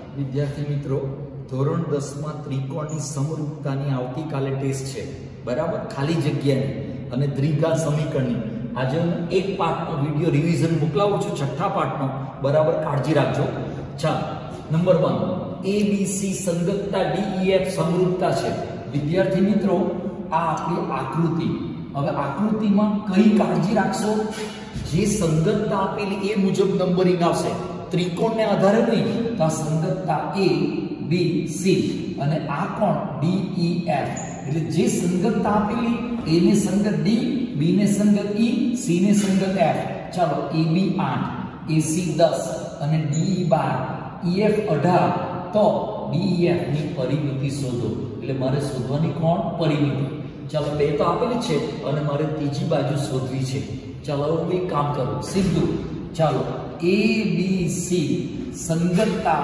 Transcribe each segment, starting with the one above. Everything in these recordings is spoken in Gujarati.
વિદ્યાર્થી મિત્રો, ધોરણ 10 માં ત્રિકોણની સમરૂપતાની આવતીકાલે ટેસ્ટ છે, બરાબર? ખાલી જગ્યાની અને દ્વિઘાત સમીકરણની. આજે હું એક પાર્ટનો વિડિયો રિવિઝન મોકલાવું છું, છઠ્ઠા પાર્ટનો, બરાબર? કાળજી રાખજો. ચાલો, નંબર 1, ABC સંગતતા, DEF સમરૂપતા છે. વિદ્યાર્થી મિત્રો, આ આપણી આકૃતિ. હવે આકૃતિમાં કઈ કાળજી રાખશો? જે સંગતતા આપેલી એ મુજબ નંબરિંગ આવશે. ત્રિકોણને આધારે નહીં, તો આ સંગતતા A B C અને આ કોણ D E F. એટલે જે સંગતતા આપેલી A ને સંગત D, B ને સંગત E, C ને સંગત F. ચાલો, AB 8, AC 10 અને DE 12, EF 18, તો DEF ની પરિમિતિ શોધો. એટલે મારે શોધવાની કોણ પરિમિતિ. ચાલો, બે તો આપેલી છે અને મારે ત્રીજી બાજુ શોધવી છે. ચાલો, હું એક કામ કરું, સીધું. ચાલો, ABC સંગતતા,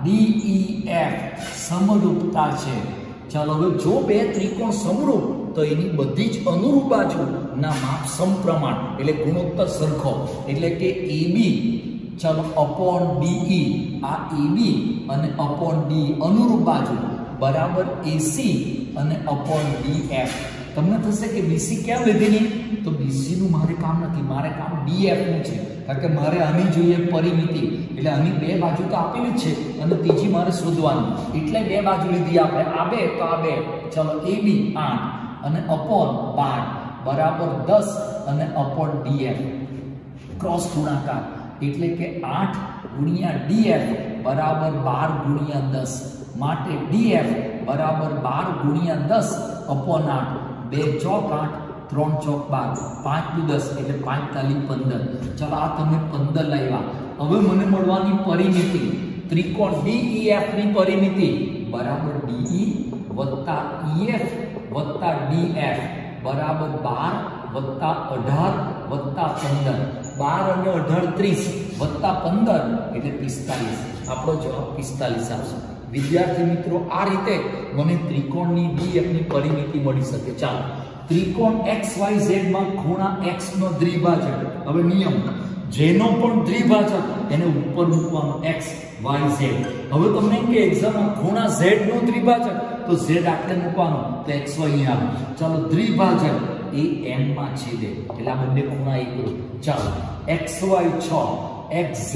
DEF સમરૂપતા છે. ચાલો, હવે જો બે ત્રિકોણ સમરૂપ તો એની બધી જ અનુરૂપ બાજુના માપ સમપ્રમાણ, એટલે ગુણોત્તર સરખો. એટલે કે AB, ચાલો, અપોન DE, આ AB અને અપોન D અનુરૂપ બાજુ બરાબર AC અને અપોન DF. તમને થશે કે BC કેમ લીધેલી? તો BC નું મારે કામ નથી, મારે કામ DF નું છે. કારણ કે મારે આની જોઈએ પરિમિતિ. એટલે આની બે બાજુ તો આપેલી છે અને ત્રીજી મારે શોધવાની. એટલે બે બાજુ લીધી આપણે, આ બે તો આ બે. ચાલો, AB 8 અને અપોન 12 બરાબર 10 અને અપોન DF ક્રોસ ગુણાકાર. એટલે કે 8 ગુણ્યા DF બરાબર 12 ગુણ્યા 10. માટે DF બરાબર 12 ગુણ્યા 10 અપોન 8. 2 ચોક 8, 3 ચોક 12, 5 દુ 10 એટલે 5 તાલી 15. ચાલો, આ તમે 15 લાવ્યા. હવે મને મળવાની પરિમિતિ, ત્રિકોણ DEF ની પરિમિતિ બરાબર DE વત્તા EF વત્તા DF બરાબર 12 વત્તા 18 વત્તા 15. 12 અને 18 30 વત્તા 15 એટલે 45. આપણો જવાબ 45 આવશે. વિદ્યાર્થી મિત્રો, આ રીતે મને ત્રિકોણની DF ની પરિમિતિ મળી શકે. ચાલો, ત્રિકોણ XYZ માં ખૂણા X નો દ્વિભાજક. હવે નિયમ, જેનો પણ દ્વિભાજક એને ઉપર મૂકવાનો X Y Z. હવે તમને કે એક્ઝામમાં ખૂણા Z નો દ્વિભાજક, તો Z આટલે મૂકવાનો, તો XY અહીંયા આવે. ચાલો, દ્વિભાજક એ M માં છેદે, એટલે આ બંને ખૂણા એકરૂપ. ચાલો, XY 6, XZ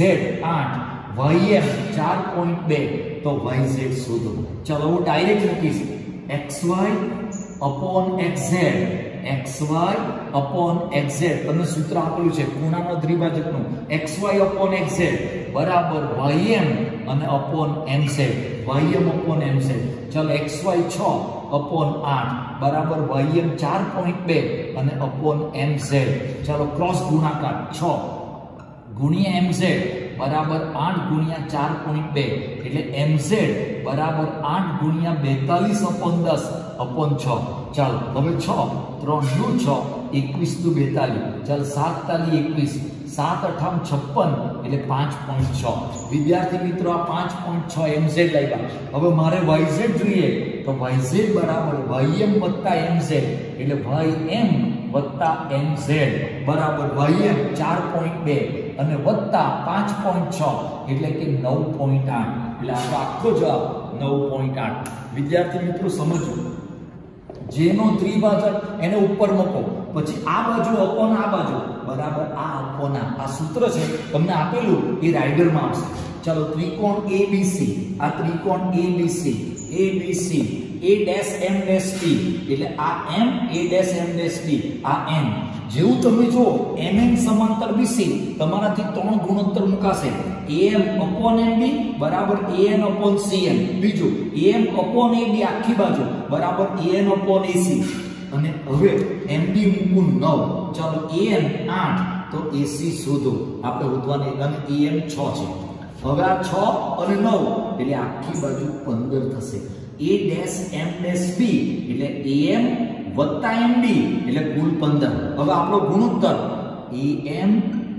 8, YM 4.2, તો YZ શોધો. ચાલો, હું ડાયરેક્ટ મૂકીશ XY upon XZ, XY upon XZ. તમને સૂત્ર આપેલું છે ખૂણાનો દ્વિભાજકનું, XY upon XZ બરાબર YM અને upon MZ, YM upon MZ. ચાલો, XY 6 upon 8 બરાબર YM 4.2 અને upon MZ. ચાલો, ક્રોસ ગુણાકાર 6 ગુણ્યા MZ બરાબર 8 ગુણ્યા 4.2 એટલે MZ બરાબર 8 ગુણ્યા 42 upon 10 upon 6. ચાલો, હવે 6 3 દુ 6 21 દુ 42. ચાલો, 7 તાલી 21, 7 8 56 એટલે 5.6. વિદ્યાર્થી મિત્રો, આ 5.6 MZ લાવ્યા. હવે મારે YZ જોઈએ, તો YZ બરાબર YM વત્તા MZ એટલે YM વત્તા MZ બરાબર YM 4.2 અને વત્તા 5.6 એટલે કે 9.8. એટલે આપણો આખો જવાબ 9.8. વિદ્યાર્થી મિત્રો, સમજો, જેનો દ્વિભાજક એને ઉપર મૂકો, પછી આ બાજુ અપોન આ બાજુ બરાબર આ અપોન આ સૂત્ર છે તમને આપેલું એ રાઇડરમાં આવશે. ચાલો, ત્રિકોણ ABC, આ ત્રિકોણ ABC, ABC A dash M dash T એટલે આ M, A dash M dash T આ M. જેવું તમે જો MM સમાંતર BC, તમારાથી 3 ગુણોત્તર મુકાશે. AM upon MB બરાબર AN upon CM. બીજું AM upon AB આખી બાજુ બરાબર AN upon AC. અને હવે MB મૂકું 9. ચાલો, AN 8 તો AC શોધો. આપણે શોધવાની, અને AM 6 છે. હવે આ 6 અને 9 એટલે આખી બાજુ 15 થશે. A dash M dash B એટલે AM વત્તા MB એટલે કુલ 15. હવે આપણો ગુણોત્તર AM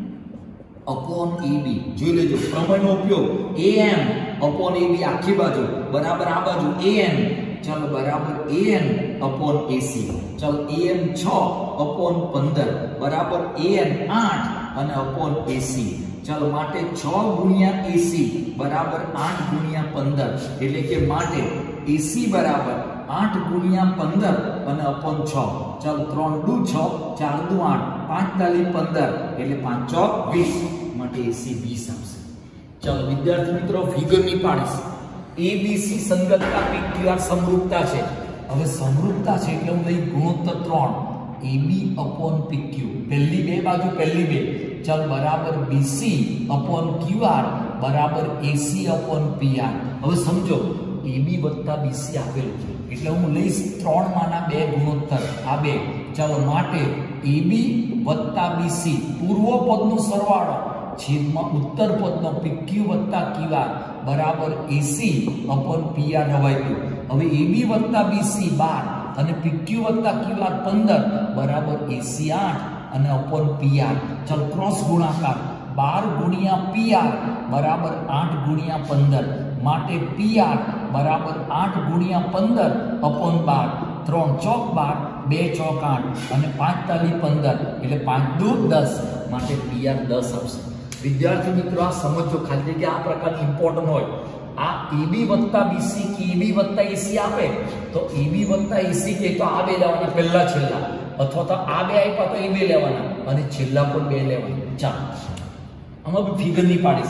upon AB જોઈ લેજો, પ્રમેયનો ઉપયોગ. AM upon AB આખી બાજુ બરાબર આ બાજુ AN. ચાલો, બરાબર AN upon AC. ચાલો, AM 6 upon 15 બરાબર AN 8 અને upon AC. ચાલો માટે 6 ગુણ્યા AC બરાબર 8 ગુણ્યા 15 એટલે કે માટે AC બરાબર 8 ગુણ્યા 15 અને upon 6 ચાલો 3 દુ 6 4 દુ 8 5 તાલી 15 એટલે 5 ચોક 20 માટે AC 20 આવશે। ચાલો વિદ્યાર્થી મિત્રો ફિગર ની પાડીશ ABC સંગતતા PQR સમરૂપતા છે। હવે સમરૂપતા છે એટલે હું લઈ ગુણોત્તર 3 AB upon PQ પહેલી બે બાજુ પહેલી બે ચાલ બરાબર BC upon QR બરાબર AC upon PR। હવે સમજો AB વત્તા BC આપેલું છે એટલે હું લઈશ 3 માના 2 ગુણોત્તર આ બે ચાલો માટે AB વત્તા BC પૂર્વ પદનો સરવાળો છેદમાં ઉત્તર પદનો PQ વત્તા QR બરાબર AC upon PR રવાઈ ગયું। હવે AB વત્તા BC 12 અને PQ વત્તા QR 15 બરાબર AC 8 અને upon PR ચાલ ક્રોસ ગુણાકાર 12 ગુણ્યા PR બરાબર 8 ગુણ્યા 15 માટે PR બરાબર 8 ગુણ્યા 15 upon 12 3 ચોક 12 2 ચોક 8 અને 5 તાલી 15 એટલે 5 દુ 10 માટે PR 10 આવશે। વિદ્યાર્થી મિત્રો આ સમજો ખાલી કે આ પ્રકારની ઇમ્પોર્ટન્ટ હોય આ AB વત્તા BC કે AB વત્તા AC આપે તો AB વત્તા AC કે તો આ બે લેવાના પહેલા છેલ્લા અથવા તો આ બે આપ્યા તો એ બે લેવાના અને છેલ્લા પણ બે લેવાના। ચાલો આમાં ફિગર ની પાડીશ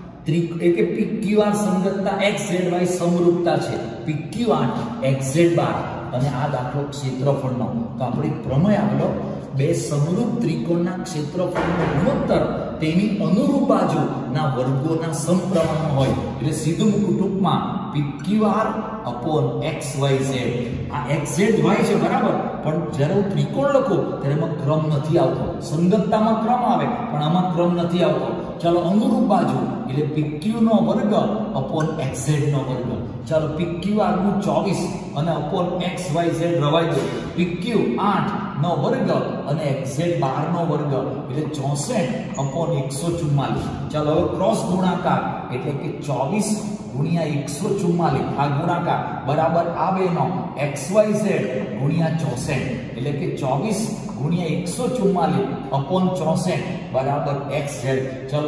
કે PQR સંગતતા XZY સમરૂપતા છે PQR XZ બાર અને આ દાખલો ક્ષેત્રફળનો તો આપણે પ્રમેય આવેલો બે સમરૂપ ત્રિકોણના ક્ષેત્રફળનો ગુણોત્તર તેની અનુરૂપ બાજુના વર્ગોના સમપ્રમાણમાં હોય એટલે સીધું મૂકું ટૂંકમાં PQR upon XYZ આ XZY છે બરાબર પણ જ્યારે હું ત્રિકોણ લખું ત્યારે એમાં ક્રમ નથી આવતો સંગતતામાં ક્રમ આવે પણ આમાં ક્રમ નથી આવતો। ચાલો અનુરૂપ બાજુ એટલે PQ નો વર્ગ upon XZ નો વર્ગ ચાલો PQR નું 24 અને upon XYZ રવાઈ દો PQ 8 નો વર્ગ અને XZ 12 નો વર્ગ એટલે 64 upon 144 ચાલો હવે ક્રોસ ગુણાકાર એટલે કે 24 ગુણ્યા 144 આ ગુણાકાર બરાબર આ બેનો XYZ ગુણ્યા 64 એટલે કે 24 ગુણ્યા 144 upon 64 બરાબર XZ ચાલો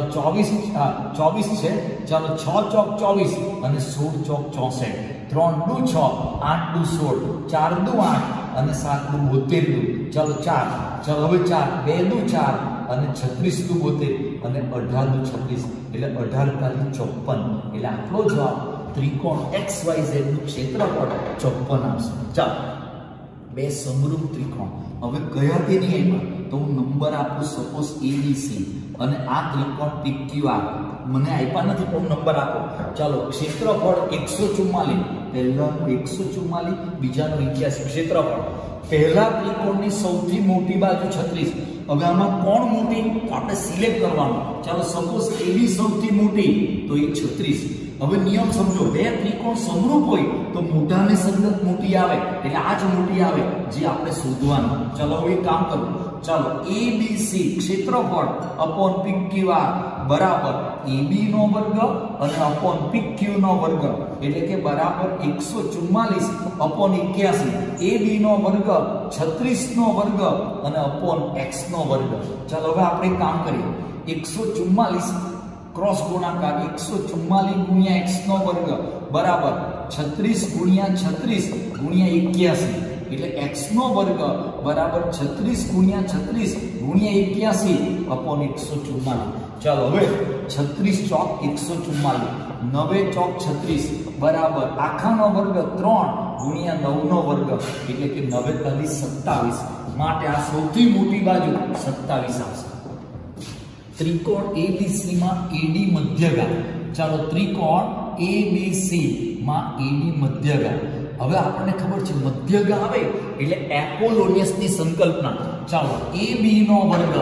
24 છે ચાલો 6 ચોક 24 અને 16 ચોક 64 3 દુ 6 8 દુ 16 4 દુ 8 અને 7 દુ 72 ચાલો 4 ચાલો હવે 4 2 દુ 4 અને 36 દુ 72 અને 18 દુ 36 એટલે 18 તાલી 54 એટલે આપણો જવાબ ત્રિકોણ XYZ નું ક્ષેત્રફળ 54 આવશે। ચાલો બે સમરૂપ ત્રિકોણ હવે કયા તે નિયમમાં તો હું નંબર આપું સપોઝ ABC અને આ ત્રિકોણ PQR મને આપ્યા નથી પણ નંબર આપો ચાલો ક્ષેત્રફળ 144 પહેલાનું 144 બીજાનું 81 ક્ષેત્રફળ પહેલા ત્રિકોણની સૌથી મોટી બાજુ 36 હવે આમાં કોણ મોટી તો આપણે સિલેક્ટ કરવાનું ચાલો સપોઝ AB સૌથી મોટી તો એ 36 હવે નિયમ સમજો બે ત્રિકોણ સમરૂપ હોય તો મોટાને સંગત મોટી આવે એટલે આ જ મોટી આવે જે આપણે શોધવાનું ચાલો હવે કામ કરું ચાલો ABC ક્ષેત્રફળ upon PQR બરાબર AB નો વર્ગ અને upon PQ નો વર્ગ એટલે કે બરાબર 144 upon 81 AB નો વર્ગ 36 નો વર્ગ અને upon X નો વર્ગ ચાલો હવે આપણે કામ કરીએ 144 ક્રોસ ગુણાકાર 144 ગુણ્યા x નો વર્ગ બરાબર 36 ગુણ્યા 36 ગુણ્યા 81 એટલે x નો વર્ગ બરાબર 36 ગુણ્યા 36 ગુણ્યા 81 upon 144 ચાલો હવે 36 ચોક 144 9 ચોક 36 બરાબર આખાનો વર્ગ 3 ગુણ્યા 9 નો વર્ગ એટલે કે 9 તાલી 27 માટે આ સૌથી મોટી બાજુ 27 આવશે। ત્રિકોણ ABC માં AD મધ્યગા ચાલો ત્રિકોણ ABC માં AD મધ્યગા હવે આપણને ખબર છે મધ્યગા આવે એટલે એપોલોનિયસ ની સંકલ્પના ચાલો AB નો વર્ગ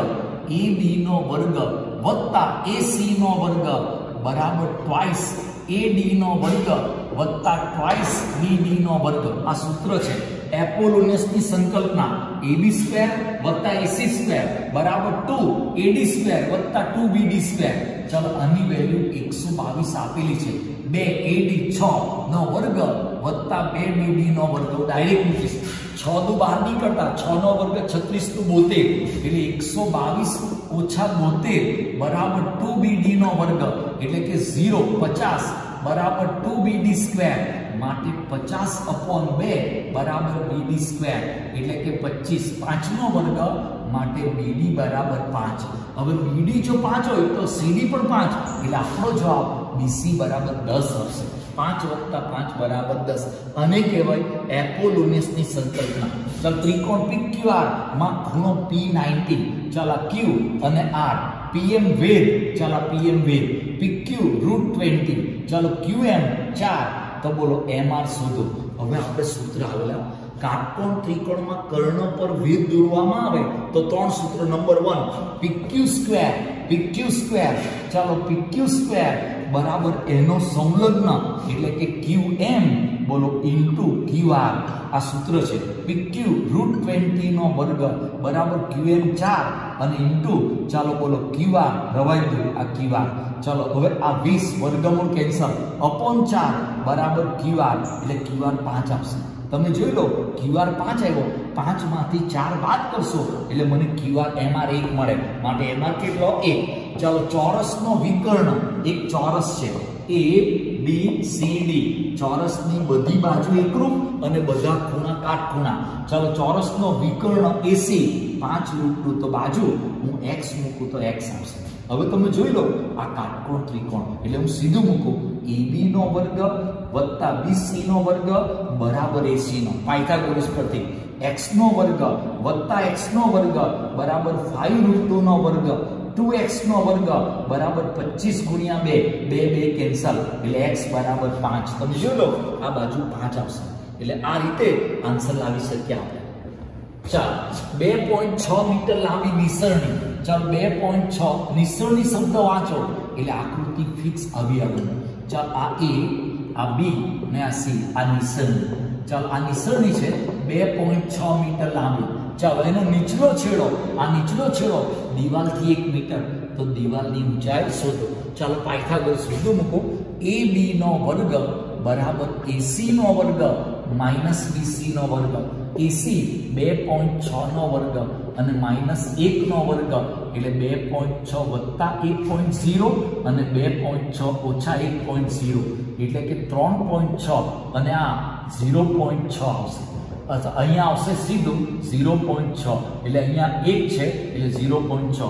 વત્તા AC નો વર્ગ બરાબર ટ્વાઇસ AD નો વર્ગ વત્તા ટ્વાઇસ BD નો વર્ગ આ સૂત્ર છે એપોલોનિયસ ની સંકલ્પના AB સ્ક્વેર વત્તા AC સ્ક્વેર બરાબર 2 AD સ્ક્વેર વત્તા 2 BD સ્ક્વેર ચાલો આની વેલ્યુ 122 આપેલી છે 2 AD 6 નો વર્ગ વત્તા 2 BD નો વર્ગ ડાયરેક્ટ મૂકીશ 6 નું બહાર નીકળતા 6 નો વર્ગ 36 નું 72 એટલે 122 ઓછા 72 બરાબર 2BD નો વર્ગ એટલે કે 0 50 બરાબર 2BD સ્ક્વેર માટે 50/2 બરાબર BD સ્ક્વેર એટલે કે 25 5 નો વર્ગ માટે BD બરાબર 5 હવે BD જો 5 હોય તો CD પણ 5 એટલે આપણો જવાબ BC બરાબર 10 આવશે 5 + 5 બરાબર 10 આને કહેવાય એપોલોનિયસની સંકલ્પના ચાલ ત્રિકોણ PQR માં ખૂણો P90 ચાલ Q અને R PM વેધ ચાલ PM વેધ PQ √20 ચાલો QM 4 તો બોલો MR શોધો હવે આપણે સૂત્ર આવેલા કાટકોણ ત્રિકોણમાં કર્ણ પર વેધ દોરવામાં આવે તો ત્રણ સૂત્ર નંબર 1 PQ સ્ક્વેર ચાલો PQ સ્ક્વેર બરાબર એનો સંલગ્ન એટલે કે QM બોલો ઇન્ટુ QR આ સૂત્ર છે PQ √20 નો વર્ગ બરાબર QM 4 અને ઇન્ટુ ચાલો બોલો QR રવાઈ દો આ QR ચાલો હવે આ 20 વર્ગમૂળ કેન્સલ અપોન 4 બરાબર QR એટલે QR 5 આપશે તમે જોઈ લો QR 5 આવ્યો 5 માંથી 4 બાદ કરશો એટલે મને QR MR 1 મળે માટે MR કેટલો 1 ચાલો ચોરસનો વિકર્ણ એક ચોરસ છે ABCD ચોરસની બધી બાજુ એકરૂપ અને બધા ખૂણા કાટખૂણા ચાલો ચોરસનો વિકર્ણ AC 5 રૂટનું તો બાજુ હું x મૂકું તો x આવશે હવે તમે જોઈ લો આ કાટકોણ ત્રિકોણ એટલે હું સીધું મૂકું AB નો વર્ગ વત્તા BC નો વર્ગ બરાબર AC નો પાયથાગોરસ પરથી x નો વર્ગ વત્તા x નો વર્ગ બરાબર 5√2 નો વર્ગ 2x નો વર્ગ બરાબર 25 ગુણ્યા 2 2 કેન્સલ એટલે x બરાબર 5 તમે જોઈ લો આ બાજુ 5 આવશે એટલે આ રીતે આન્સર લાવી શકીએ આપણે ચાલ 2.6 મીટર લાંબી નિસરણી ચાલ 2.6 નિસરણી શબ્દ વાંચો એટલે આકૃતિ ફિક્સ આવી આવે ચાલ આ A આ B ને આ C આ નિસરણી ચાલ આ નિસરણી છે 2.6 મીટર લાંબી ચાલો એનો નીચલો છેડો દીવાલથી 1 મીટર તો દીવાલની ઊંચાઈ શોધો ચાલો પાયથાગોરસ શોધો મૂકો AB નો વર્ગ બરાબર AC નો વર્ગ માઈનસ BC નો વર્ગ AC 2.6 નો વર્ગ અને -1 નો વર્ગ એટલે 2.6 વત્તા 1.0 અને 2.6 ઓછા 1.0 એટલે કે 3.6 અને આ 0.6 આવશે अच्छा અહીંયા આવશે સીધું 0.6 એટલે અહીંયા 1 છે એટલે 0.6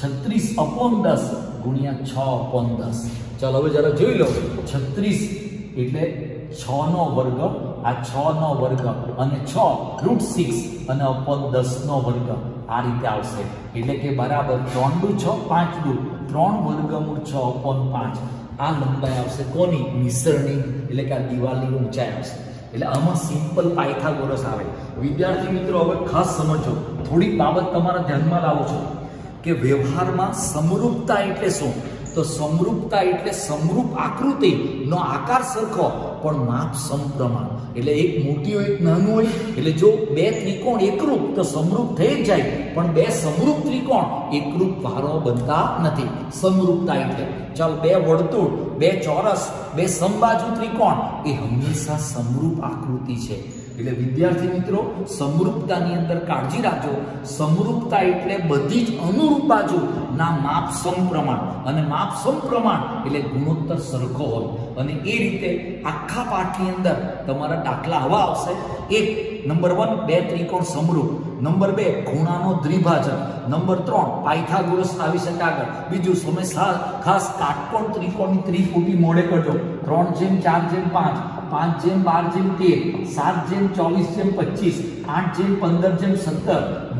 36/10 ગુણ્યા 6/10 ચાલો હવે જરા જોઈ લો 36 એટલે 6 નો વર્ગ આ 6 નો વર્ગ અને 6 √6 અને upon 10 નો વર્ગ આ રીતે આવશે એટલે કે બરાબર 3 * 6 5 * 3 વર્ગમૂળ 6/5 આ લંબાઈ આવશે કોની નિસરણી એટલે કે આ દીવાલની ઊંચાઈ આવશે એટલે આમાં સિમ્પલ પાયથાગોરસ આવે વિદ્યાર્થી મિત્રો હવે ખાસ સમજો થોડી બાબત તમારા ધ્યાનમાં લાવો છો કે વ્યવહારમાં સમરૂપતા એટલે શું તો સમરૂપતા એટલે સમરૂપ આકૃતિનો આકાર સરખો પણ માપ સમપ્રમાણ એટલે એક મોટી હોય એક નાનું હોય એટલે જો બે ત્રિકોણ એકરૂપ તો સમરૂપ થઈ જાય પણ બે સમરૂપ ત્રિકોણ એકરૂપ વારો બનતા નથી સમરૂપતા એટલે ચાલ બે વર્તુળ બે ચોરસ બે સમબાજુ ત્રિકોણ એ હંમેશા સમરૂપ આકૃતિ છે એટલે વિદ્યાર્થી મિત્રો સમરૂપતાની અંદર કાળજી રાખજો સમરૂપતા એટલે બધી જ અનુરૂપ બાજુ ના માપ સમપ્રમાણ અને માપ સમપ્રમાણ એટલે ગુણોત્તર સરખો હોય અને એ રીતે આખા પાઠની અંદર તમારા દાખલા આવા આવશે એક નંબર 1 બે ત્રિકોણ સમરૂપ નંબર 2 ખૂણાનો દ્વિભાજક નંબર 3 પાયથાગોરસ આવી શકે આગળ બીજું સમય ખાસ કાટકોણ ત્રિકોણની ત્રિપુટી મોડે કરજો 3/4/5 5/12/13 7/24/25 8/15/17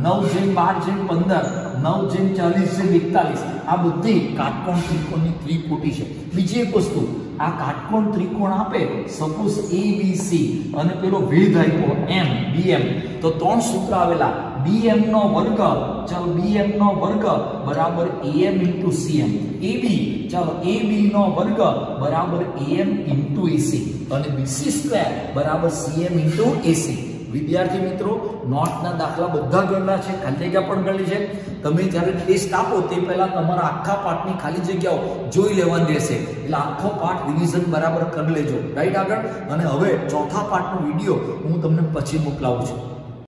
9/12/15 9/40/41 આ બધી કાટકોણ ત્રિકોણની ત્રિપુટી છે બીજી એક વસ્તુ આ કાટકોણ ત્રિકોણ આપે સપોઝ ABC અને પેલો વેધ આપ્યો M BM તો ત્રણ સૂત્ર આવેલા BM નો વર્ગ ચાલો BM નો વર્ગ બરાબર AM * CM AB ચાલો AB નો વર્ગ બરાબર AM * AC અને BC² બરાબર CM * AC વિદ્યાર્થી મિત્રો, નોટના દાખલા બધા ગણના છે, ખાલી જગ્યા પણ ગણી છે. તમે જ્યારે ટેસ્ટ આપો તે પહેલા તમારા આખા પાઠની ખાલી જગ્યાઓ જોઈ લેવાની રહેશે, એટલે આખો પાઠ રિવિઝન બરાબર કરી લેજો. રાઈટ આગળ. અને હવે ચોથા પાઠનો વિડીયો હું તમને પછી મોકલાવું છું.